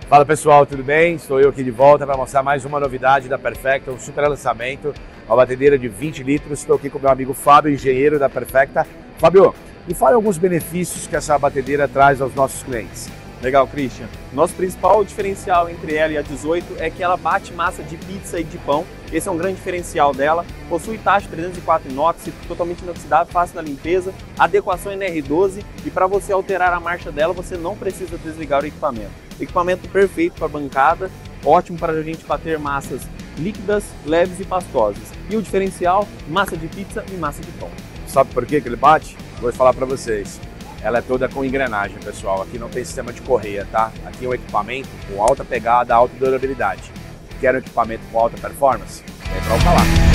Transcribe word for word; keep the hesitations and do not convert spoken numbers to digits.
Fala pessoal, tudo bem? Estou eu aqui de volta para mostrar mais uma novidade da Perfecta, um super lançamento, uma batedeira de vinte litros. Estou aqui com o meu amigo Fábio, engenheiro da Perfecta. Fábio, me fale alguns benefícios que essa batedeira traz aos nossos clientes. Legal, Christian. Nosso principal diferencial entre ela e a dezoito é que ela bate massa de pizza e de pão. Esse é um grande diferencial dela. Possui taxa trezentos e quatro inox, totalmente inoxidável, fácil na limpeza, adequação N R doze, e para você alterar a marcha dela, você não precisa desligar o equipamento. Equipamento perfeito para bancada, ótimo para a gente bater massas líquidas, leves e pastosas. E o diferencial, massa de pizza e massa de pão. Sabe por que que ele bate? Vou falar para vocês. Ela é toda com engrenagem, pessoal. Aqui não tem sistema de correia, tá? Aqui é um equipamento com alta pegada, alta durabilidade. Quer um equipamento com alta performance? Vem pra cá lá.